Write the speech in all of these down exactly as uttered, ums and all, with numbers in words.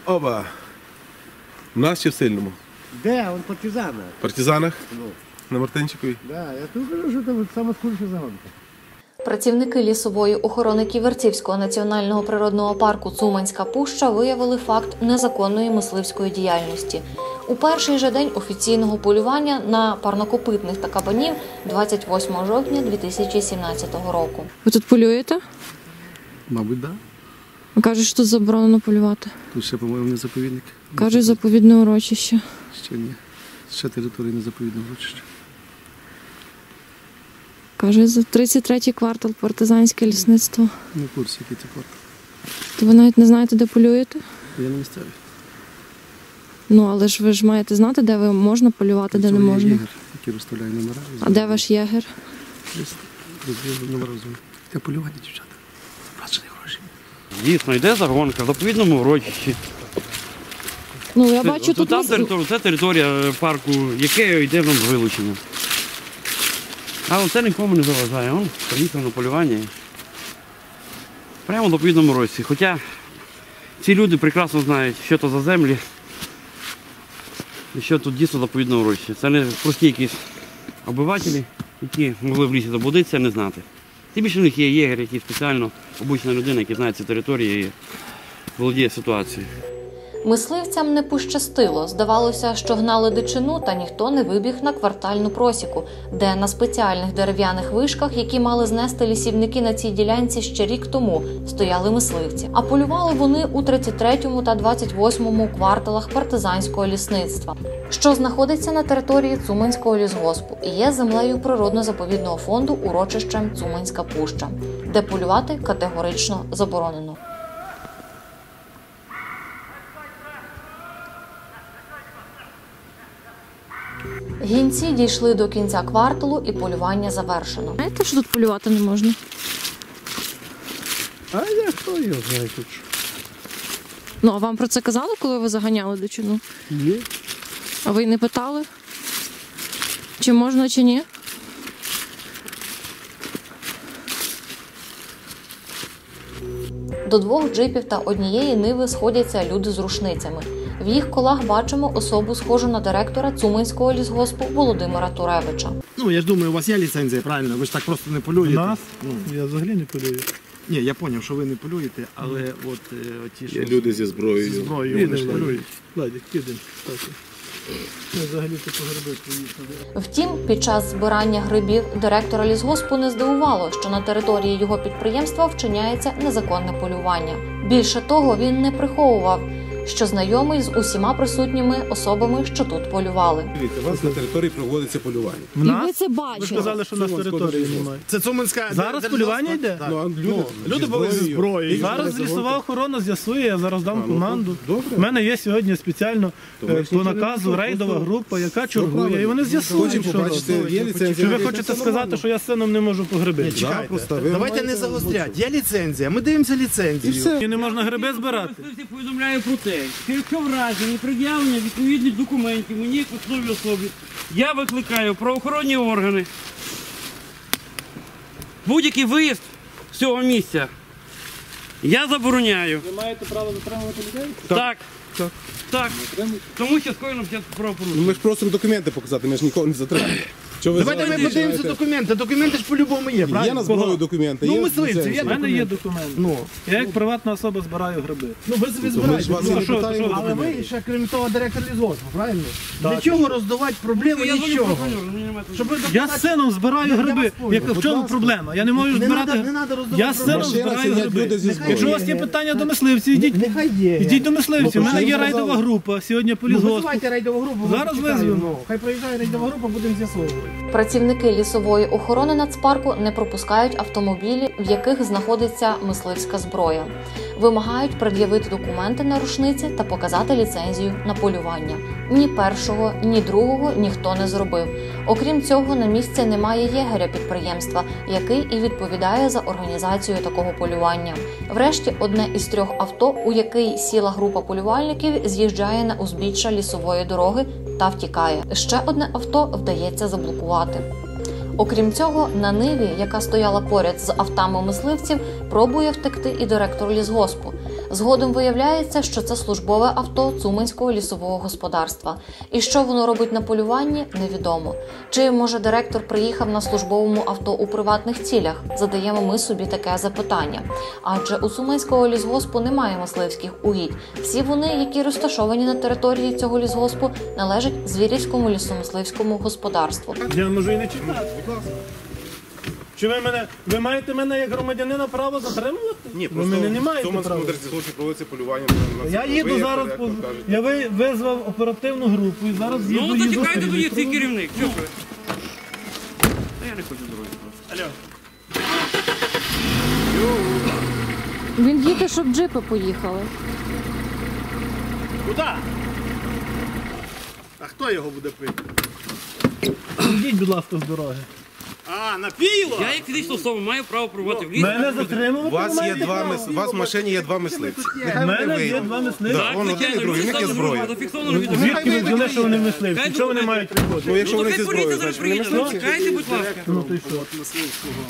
Оба. У нас чи в Сильному? Де? Он партизана. В партизанах? Ну. На Мартинчиковій? Да, я тут кажу, що там саме скоріша загонка. Працівники лісової охорони Ківерцівського національного природного парку Цуманська пуща виявили факт незаконної мисливської діяльності. У перший же день офіційного полювання на парнокопитних та кабанів двадцять восьмого жовтня дві тисячі сімнадцятого року. Ви тут полюєте? Мабуть, так. Да. Кажуть, що тут заборонено полювати. Тут ще, по-моєму, не заповідник. Кажуть, заповідне урочище. Ще ні. Ще територія не заповідного урочища. Каже, за тридцять третій квартал партизанське лісництво. Не в курсі, який це квартал. То ви навіть не знаєте, де полюєте? Я на місцеві. Ну, але ж ви ж маєте знати, де ви можна полювати, де не Це є можна. єгер, який розставляє номера. А де ваш єгер? Десь розв'язую номера. Де полювати, дівчата? Заплачені гроші. Дійсно, йде загонка в заповідному урочищі. Ну, я бачу, Тут тут... там мис- територія, це територія парку, яке йде нам вилучення. А це нікому не заважає. Он приїхав на полювання. Прямо в заповідному урочищі. Хоча ці люди прекрасно знають, що це за землі і що тут дійсно заповідне урочище. Це не прості якісь обивателі, які могли в лісі заблудитися, не знати. Тим більше в них є єгер, який спеціально обучена людина, яка знає ці території і володіє ситуацією. Мисливцям не пощастило. Здавалося, що гнали дичину, та ніхто не вибіг на квартальну просіку, де на спеціальних дерев'яних вишках, які мали знести лісівники на цій ділянці ще рік тому, стояли мисливці. А полювали вони у тридцять третьому та двадцять восьмому кварталах партизанського лісництва, що знаходиться на території Цуманського лісгоспу і є землею природно-заповідного фонду урочищем Цуманська пуща, де полювати категорично заборонено. Гінці дійшли до кінця кварталу і полювання завершено. Знаєте, що тут полювати не можна? А я хто його знає тут? Ну, а вам про це казали, коли ви заганяли дичину? Ні. А ви й не питали? Чи можна, чи ні? До двох джипів та однієї ниви сходяться люди з рушницями. В їх колах бачимо особу, схожу на директора Цуманського лісгоспу Володимира Туревича. Ну, я ж думаю, у вас є ліцензія, правильно? Ви ж так просто не полюєте. У нас? Ну. Я взагалі не полюю. Ні, я зрозумів, що ви не полюєте, але от е, ті, що... Є люди зі зброєю. Зі зброєю, вони ж Їдемо, полюють. Владик, їдемо. Ми взагалі по гриби поїхали. Втім, під час збирання грибів директора лісгоспу не здивувало, що на території його підприємства вчиняється незаконне полювання. Більше того, він не приховував, що знайомий з усіма присутніми особами, що тут полювали. Дивіться, у вас на території проводиться полювання. В І нас? ви це Ви бачили. сказали, що у нас території немає. Це Цуманська... Зараз де- де- полювання де- йде? Так. Ну, а люди, Ну, люди були зі зброєю. Зараз лісова охорона з'ясує, я зараз дам А, ну, команду. добре. У мене є сьогодні спеціально То е, ми ж по нічого не наказу пишемо, рейдова просто- група, яка Все чергує, правильно. і вони з'ясують, Хочемо що побачити, робити. є ліцензія. Чи ви є, хочете це сказати, нормально. що я з сином не можу по гриби? Ні, чекайте. просто ви Давайте маєте не загострять. озвучити. Є ліцензія, ми дивимося ліцензію. І все. І не можна гриби збирати? Я повідомляю про те, що якщо в разі непред'явлення відповідних документів мені як посадовій особі, я викликаю правоохоронні органи. Будь-який виїзд з цього місця я забороняю. Ви маєте право затримувати людей? Так. Так. Так. Тому що скоєно вчинення Ну, правопорушення. ми ж просимо документи показати, ми ж нікого не затримуємо. Що ви Давайте ми зараз подивимося починаєте? документи. Документи ж по-любому є, Є правильно? на зброю документи, Ну, є мисливці, ліцензія. У є мене є документ. Ну, Я як приватна особа збираю гриби. ну ви собі Ми ж збираєте. вас Ну, не що, питаємо що? Але документи. ви ще, крім того, директор лісгоспу, правильно? Так. Для чого роздувати проблеми Я дзвоню нічого? прокурору, мені немає того. Щоб ви Я доказати- з сином збираю Я гриби. вас понял. Як, в Будь чому ласка. проблема? Я не можу Не збирати. надо- не надо роздавати Я з сином Машина збираю сидять гриби. люди зі Нехай зброєю. Якщо у вас є питання до мисливців, йдіть, Нехай є. йдіть до мисливців. У мене є рейдова група сьогодні по Ну, лісгоспу. визивайте рейдову групу, ми Зараз почекаємо. визвемо. Ну, хай приїжджає рейдова група, будемо з'ясовувати. Працівники лісової охорони нацпарку не пропускають автомобілі, в яких знаходиться мисливська зброя. Вимагають пред'явити документи на рушниці та показати ліцензію на полювання. Ні першого, ні другого ніхто не зробив. Окрім цього, на місці немає єгеря підприємства, який і відповідає за організацію такого полювання. Врешті, одне із трьох авто, у який сіла група полювальників, з'їжджає на узбіччя лісової дороги та втікає. Ще одне авто вдається заблокувати. Окрім цього, на ниві, яка стояла поряд з автами мисливців, пробує втекти і директор лісгоспу. Згодом виявляється, що це службове авто Цуманського лісового господарства. І що воно робить на полюванні, невідомо. Чи, може, директор приїхав на службовому авто у приватних цілях? Задаємо ми собі таке запитання. Адже у Цуманського лісгоспу немає мисливських угідь. Всі вони, які розташовані на території цього лісгоспу, належать Звірівському лісомисливському господарству. Я можу і не читати. Чи ви мене, ви маєте мене як громадянина право затримувати? Ні, ви мене не маєте в цьому права. держлісгоспі проводиться полювання. на Я це. їду Ви, як зараз, директор, по... кажете. я ви- визвав оперативну групу і зараз їду Ну, то їду. чекайте тоді цей реєструю. керівник. Чого ви? Та я не хочу дороги просто. Алло. Він їде, щоб джипи поїхали. Куди? А хто його буде пити? Йдіть, будь ласка, з дороги. А, на піло? Я як фізична особа маю право проводити в ліс. Мене затримувати У вас не є маєте два права. мис... у вас в машині є два мисливці. У Нехай вони мене є вийдуть. два мисливці. Да, вон один і другий, в них є зброя. Зафіксовано відео. Звідки ви взяли, що вони мисливці? Хай Що вони документи. мають робити? Ну, якщо Ну, вони то зі хай поліція зброєю, зараз значить вони приїде. Ну, мисливці. чекайте, будь ласка. Ну, то й що? мисливського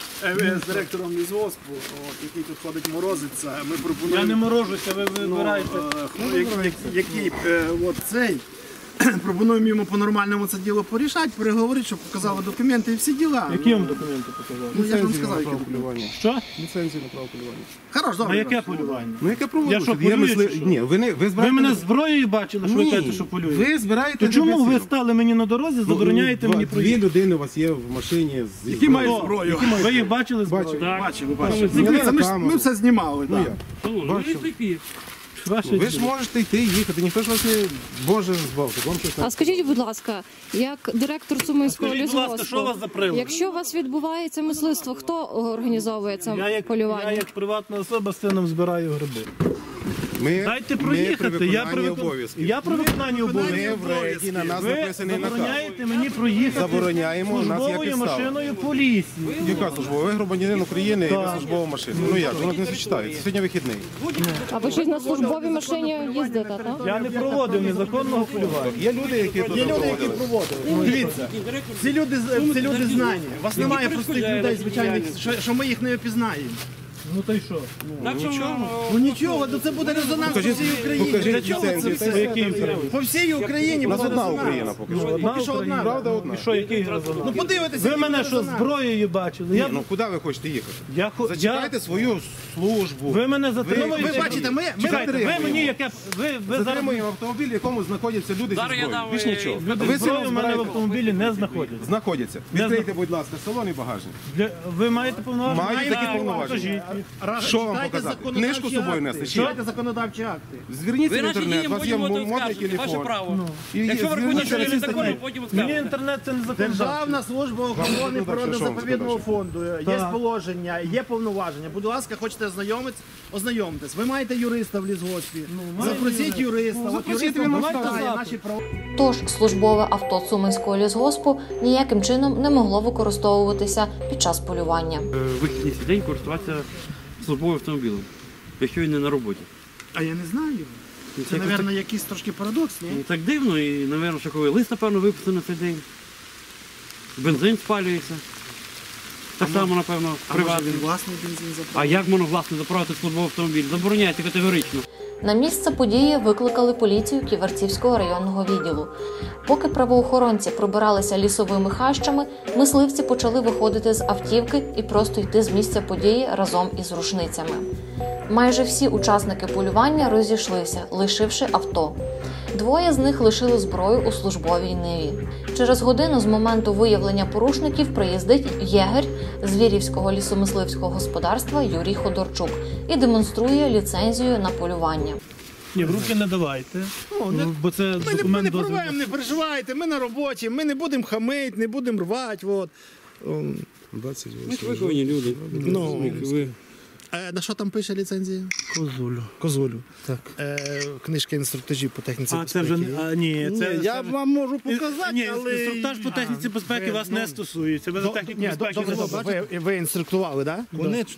е, з директором лісгоспу, от, який тут ходить морозиться. Ми Я пропонуємо, не морожуся, ви ну, вибираєте. е, як- як- який е, от цей. Пропонуємо йому по-нормальному це діло порішати, переговорити, щоб показали документи і всі діла. Які вам документи показали? Ну, я ж вам Ліцензію сказав, на які право документи. полювання. Що? Ліцензію на право полювання. Хорош, На добре. яке полювання? Ну яке Я проводиться? що, Є полюю, мисли... чи що? Ні, ви, не, ви Ви збираєте... мене зброєю бачили, що ви Ні, кажете, що полюєте? ви збираєте... То чому ви гербіцидом. стали мені на дорозі, забороняєте Ну, мені два- проїхати? Дві людини у вас є в машині з Які мають Хто? зброю? Ви їх бачили зброю? Бачив. Так. Бачили, бачили. Зняли Дивіться, на Ми, ж- камеру. ми все знімали. Ну так. як? Шановні, ну, Бачу. не сліпі. Ваше Ви ж діло. можете йти і їхати, ніхто ж вас не... Боже, збавте, вам щось... А скажіть, будь ласка, як директор Цуманського Скажіть, будь ласка, лісгоспу, що у вас за прилад? якщо у вас відбувається мисливство, хто організовує це Я як, полювання? я як приватна особа з сином збираю гриби. Ми, Дайте ми проїхати, при я при виконанні викон- обов'язків. Я при виконанні Ми обов'язків. в рейді, на нас Ви написаний наказ. забороняєте мені проїхати Забороняємо, у нас є службовою підстава. машиною поліції. Яка службова? Ви громадянин України і Так. ви службова машина. Ну як, воно не зачитається. Сьогодні вихідний. А ви щось на службовій машині їздите, так? Я не проводив незаконного полювання. Є люди, які тут Є люди, які проводили. проводили. Дивіться, ці люди, з- ці люди знані. У вас немає простих людей, звичайних, що, що ми їх не опізнаємо. Ну то й що? Так що, Ну нічого, то це буде резонанс по Покажіть, всій Україні. покажіть Для чого це ліцензію. все? По якій Україні? По всій Україні У нас буде одна резонанс. Україна поки що. Одна Поки що Україна. одна. Правда, одна. І що, який резонанс? Ну подивитися, Ви який мене буде що, резонанс. зброєю бачили? Ні, Я, ну куди ви хочете їхати? я, хо- я, Зачекайте свою службу. ви мене затримуєте? Ви бачите, ми, ми Чекайте, ви затримуємо. мені яке... Ви, ви зараз... Затримуємо автомобіль, в якому знаходяться люди зі Зараз я зброєю. дам, Більш е, нічого. Люди Ви зброю сильно в мене в збираєте. автомобілі не знаходяться. Знаходяться. Відкрийте, будь ласка, салон і багажник. Для... Ви маєте повноваження? Маю такі Так, повноваження. покажіть. Що вам Читайте показати? законодавчі Книжку з собою акти. нести? Чи? Читайте законодавчі акти. Зверніться ви в наші інтернет, діям у вас є потім модний скажете, ваше телефон. право. І Якщо ви зверніться рахуєте, на що ці не законно, статті. потім Мені скажете. інтернет це не законодавство. Державна служба охорони Ну, так, що вам природно-заповідного сказати? фонду. Є Так. положення, є повноваження. Будь ласка, хочете ознайомитись? Ознайомтесь. Ви маєте юриста в лісгоспі. маю Запросіть юриста. юриста. От запросіть, юрист він вам вам знає скаже. наші права. Тож службове авто Цуманського лісгоспу ніяким чином не могло використовуватися під час полювання. Е, Вихідний свій день користуватися службовим автомобілем, якщо він не на роботі. А я не знаю. Ну, Це, якось мабуть, якийсь трошки парадокс, ні? Ну, так дивно, і, мабуть, шоковий лист, напевно, випустили на цей день. Бензин спалюється. Так само, напевно, А може приватний. він власний бензин А заправив? як можна, власне, заправити службовий автомобіль? Забороняється категорично. На місце події викликали поліцію Ківерцівського районного відділу. Поки правоохоронці пробиралися лісовими хащами, мисливці почали виходити з автівки і просто йти з місця події разом із рушницями. Майже всі учасники полювання розійшлися, лишивши авто. Двоє з них лишили зброю у службовій ниві. Через годину з моменту виявлення порушників приїздить єгер Звірівського лісомисливського господарства Юрій Ходорчук і демонструє ліцензію на полювання. Ні, в руки не давайте, ну, бо це Ми не, ми документ не дозволу. порваємо, не переживайте, ми на роботі, ми не будемо хамити, не будемо рвати. От. Ем, Ми ж виховані люди. Ну, Ви... е, на що там пише ліцензія? Козулю. Козулю. Так. Е, книжка інструктажів по техніці А, це безпеки. вже... А, ні, це... Ні, я це... вам можу показати, Ні, але... інструктаж по техніці безпеки ви, вас ну, не стосується. Ви за До- техніку ні, безпеки добре, не добре. забачите. ви, ви інструктували, так? Да? Конечно.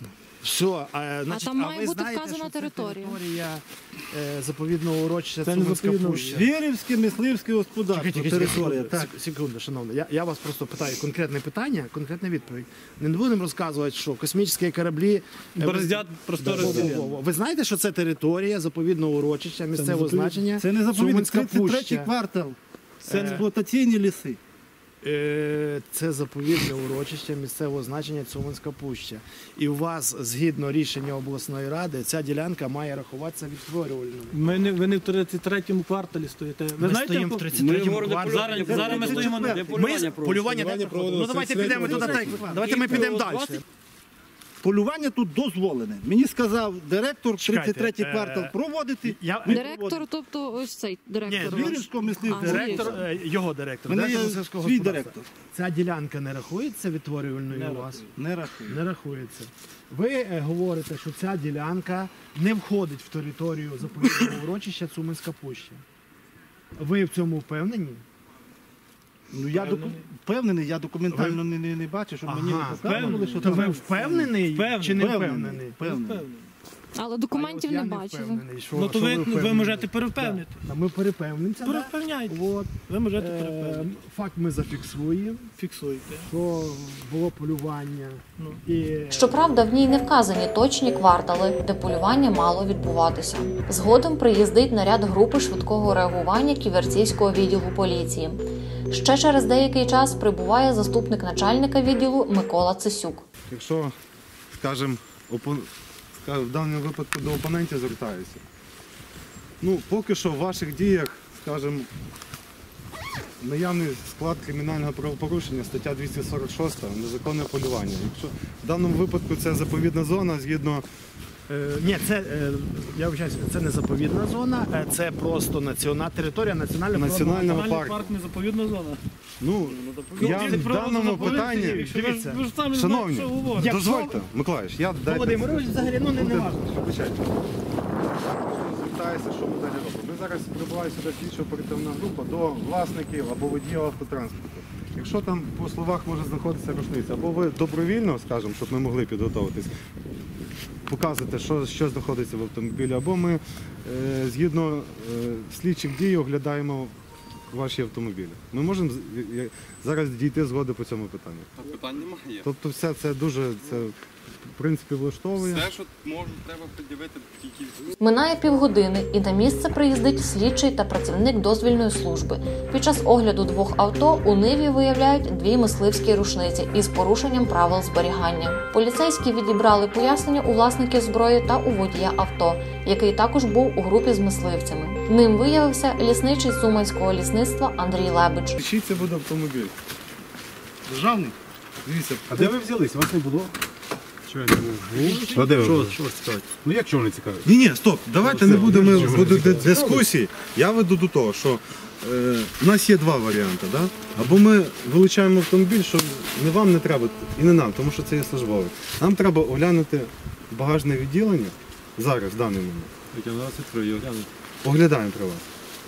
Все, а, значить, там має ви бути знаєте, вказана що це територія. територія е, заповідного урочища Це не Цуманська заповідно. пуща. Звірівське мисливське господарство. Чекайте, чекайте, Територія. секунду, Так. сек- секунду, шановний. Я, я вас просто питаю конкретне питання, конкретна відповідь. Не будемо розказувати, що космічні кораблі е, Бороздять простори Во- во- Вселенної. во- во. Ви знаєте, що це територія заповідного урочища місцевого значення? Це не заповідник, Цуманська тридцять третій пуща. квартал. Це Е. експлуатаційні ліси. Е, Це заповідне урочище місцевого значення Цуманська пуща. І у вас, згідно рішення обласної ради, ця ділянка має рахуватися відтворювальною. Ми не, ви не в тридцять третьому кварталі стоїте. Ви Ми знаєте, стоїмо яку- в тридцять третьому говоримо, де кварталі. Зараз, зараз ми стоїмо на Де Ми полювання з- проводиться? полювання де проходило? Ну давайте підемо туди. так. Давайте ми підемо далі. Полювання тут дозволене. Мені сказав директор Чекайте, тридцять третій е, квартал проводити. Я, Ми Директор, проводимо. тобто ось цей директор. Ні, ваш. Звірівського мисливського. А, директор, е, його директор. Мене директор є мисливського свій господарства. директор. Ця ділянка не рахується відтворювальною у вас? Не рахую. Не рахується. Ви е, говорите, що ця ділянка не входить в територію заповідного урочища Цуманська пуща. Ви в цьому впевнені? Ну я доку- впевнений, я документально не, не, не бачу, щоб мені Ага, не показували, що То ви там. впевнений Впевнений, чи не Впевнений, впевнений? впевнений. Але документів А от не я бачили. впевнений, що- Ну то що ви, ви впевнені. можете перевпевнити. А ми перепевнимося. да? Перевпевняйте. От. Ви можете Е, перевпевнити. Факт ми зафіксуємо, Фіксуйте. що було полювання. Ну. І Щоправда, в ній не вказані точні квартали, де полювання мало відбуватися. Згодом приїздить наряд групи швидкого реагування Ківерцівського відділу поліції. Ще через деякий час прибуває заступник начальника відділу Микола Цисюк. Якщо, скажімо, опон... ска- в даному випадку до опонентів звертаюся. Ну, поки що в ваших діях, скажімо, наявний склад кримінального правопорушення, стаття двісті сорок шість, незаконне полювання. Якщо в даному випадку це заповідна зона, згідно Е, ні, це е, я вибачаюся, це не заповідна зона, е, це просто національна територія національного Національного Національний парку. парк не заповідна зона. Ну, я Ти в про даному заповідний питанні, Якщо ви ж- дивіться, ви ж самі шановні, знаєте, що говорите. дозвольте, Миколаївич, я дайте. Володимирович взагалі ну не, не важливо. Вибачайте. Я звертаюся, що ми далі робимо. Ми зараз прибуває сюди слідчо оперативна група до власників або водіїв автотранспорту. Якщо там по словах може знаходитися рушниця, або ви добровільно, скажімо, щоб ми могли підготуватись, показувати, що, що знаходиться в автомобілі, або ми е, згідно е, слідчих дій оглядаємо ваші автомобілі. Ми можемо з- я- зараз дійти згоди по цьому питанню. Питань немає. Тобто все це дуже це, в принципі влаштовує. Все, що можу, треба пред'явити тільки. Минає півгодини, і на місце приїздить слідчий та працівник дозвільної служби. Під час огляду двох авто у ниві виявляють дві мисливські рушниці із порушенням правил зберігання. Поліцейські відібрали пояснення у власників зброї та у водія авто, який також був у групі з мисливцями. Ним виявився лісничий Цуманського лісництва Андрій Лебедж. Чий це буде автомобіль? Державний. Дивіться, А де ви взялись? Вас не було? Чого я не можу? А де ви? Що, що цікавить? Ну як чого не цікавить? Ні, ні, стоп, давайте не будемо буде дискусії. Я веду до того, що е, у нас є два варіанти. Да? Або ми вилучаємо автомобіль, що не вам не треба, і не нам, тому що це є службовий. Нам треба оглянути багажне відділення зараз, в даний момент. Я на вас відкрию, гляну. Оглядаємо при вас.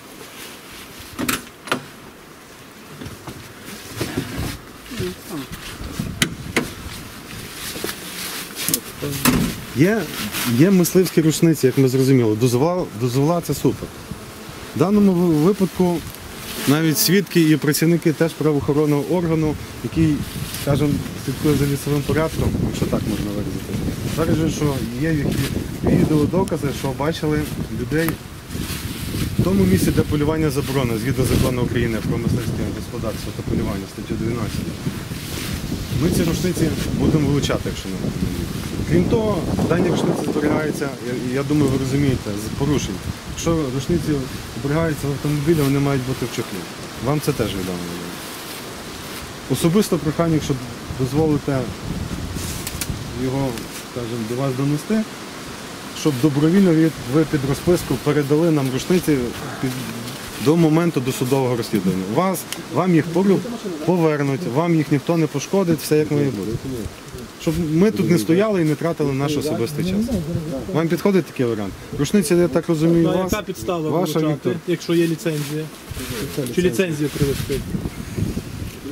Є, є мисливські рушниці, як ми зрозуміли. Дозвола, дозвола це супер. В даному ви- випадку навіть свідки і працівники теж правоохоронного органу, який, скажімо, слідкує за лісовим порядком, якщо так можна виразити, стверджує, що є які відеодокази, що бачили людей в тому місці, де полювання заборонено, згідно закону України про мисливське господарство та полювання, статтю дев'ятнадцять. Ми ці рушниці будемо вилучати, якщо не буде. Крім того, дані рушниці зберігаються, я, я думаю, ви розумієте, з порушень. Якщо рушниці зберігаються в автомобілі, вони мають бути в чехлі. Вам це теж відомо. Особисто прохання, якщо дозволите його, скажімо, до вас донести, щоб добровільно ви ви під розписку передали нам рушниці під, до моменту досудового розслідування. Вас, вам їх пору- повернуть, вам їх ніхто не пошкодить, все як має бути. Щоб ми тут не стояли і не тратили наш особистий час. Вам підходить такий варіант? Рушниці, я так розумію, Ну, а вас, яка підстава ваша, вилучати, Віктор. якщо є ліцензія? Чи ліцензія привезти?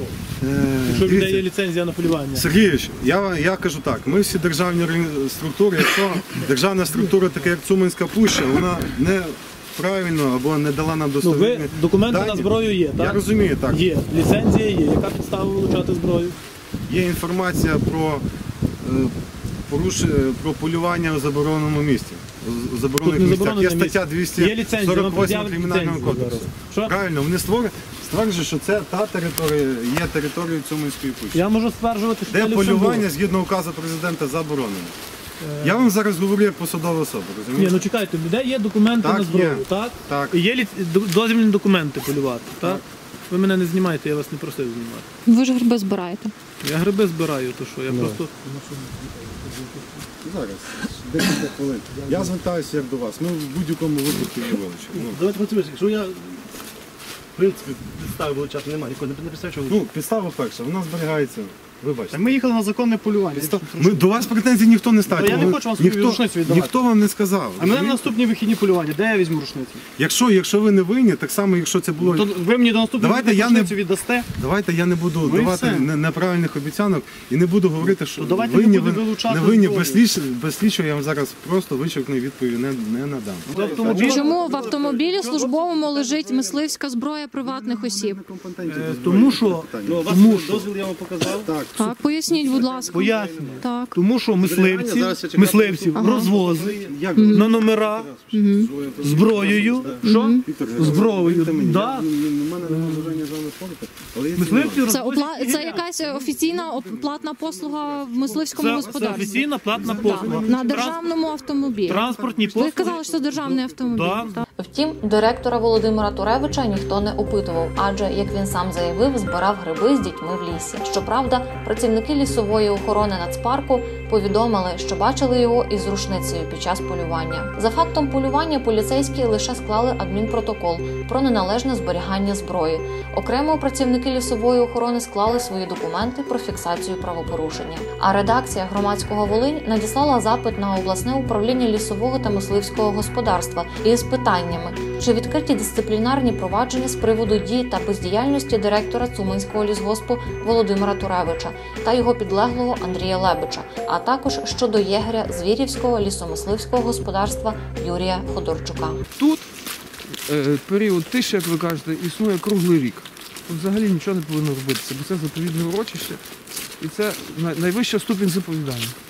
Якщо в людей є дивіться, ліцензія на полювання. Сергійович, я, я кажу так, ми всі державні органі- структури, якщо державна структура, така як Цуманська пуща, вона не правильно або не дала нам Ну, достовірні ви документи дані. на зброю є, так? Я розумію, так. Є. Ліцензія є. Яка підстава вилучати зброю? Є інформація про, е, поруш... про полювання у забороненому місці. У заборонених Тут не місцях. Є заборонене стаття місце. Є ліцензія, двісті сорок вам восьм пред'являть Кримінального ліцензію кодексу. зараз. Що? Правильно, вони створюють, стверджують, що це та територія, є територією Цуманської пущі. Я можу стверджувати, що Де це Люксембург. полювання згідно указу президента заборонено. Я вам зараз говорю як посадова особа, Ні, розумієте? ну чекайте, в людей є документи Так, на зброю, є. так? Так. І є лі... дозвільні документи полювати, так? Ви мене не знімаєте, я вас не просив знімати. Ви ж гриби збираєте. Я гриби збираю, то що, я Ну. просто... Зараз, декілька хвилин. Я звертаюся як до вас. Ми в будь-якому випадку є вилучимо. Ну. Давайте працюємо. Якщо я, в принципі, підстави вилучати немає, ніколи не підставив, що ви... Ну, підстава перша, вона зберігається. Вибачте. Так ми їхали на законне полювання. Ми, до вас претензій ніхто не ставить. Ну, я не Ви- хочу вам свою ніхто, рушницю віддавати. ніхто вам не сказав. А мене на розумієте? наступні вихідні полювання, де я візьму рушницю? Якщо, якщо ви не винні, так само, якщо це було. То ви мені до наступної Давайте вихідні я не- рушницю віддасте. Давайте я не буду Ну і давати все. не- неправильних обіцянок і не буду говорити, що То давайте не винні, будемо ви- вилучати не винні. зброю. Без слідчого, без слідчого я вам зараз просто вичерпну відповідь не, не надам. Автомобіль... Чому в автомобілі службовому лежить мисливська зброя приватних осіб? Е, тому що... Тому що... Дозвіл я вам показав. Так, Так, поясніть, будь ласка. Пояснюю. Так. Тому що мисливців, мисливців Ага. розвозили як на номера зброєю. Що? Віктор, Зброєю. слухайте мене, Да. я- У мене немає бажання з вами спорити, але є Мисливців Це, розвозять опла... це якась офіційна оп- платна послуга в мисливському Це, це господарстві. офіційна платна Так, послуга. на державному автомобілі. Транспортні Ви послуги. казали, що це державний автомобіль. Да. Так. Втім, директора Володимира Туревича ніхто не опитував, адже, як він сам заявив, збирав гриби з дітьми в лісі. Щоправда, працівники лісової охорони нацпарку повідомили, що бачили його із рушницею під час полювання. За фактом полювання поліцейські лише склали адмінпротокол про неналежне зберігання зброї. Окремо працівники лісової охорони склали свої документи про фіксацію правопорушення. А редакція громадського Волинь надіслала запит на обласне управління лісового та мисливського господарства із питаннями, чи відкриті дисциплінарні провадження з приводу дій та бездіяльності директора Цуманського лісгоспу Володимира Туревича та його підлеглого Андрія Лебича, а також щодо єгеря Звірівського лісомисливського господарства Юрія Ходорчука. Тут е, період тиші, як ви кажете, існує круглий рік. Тут взагалі нічого не повинно робитися, бо це заповідне урочище і це най- найвища ступінь заповідання.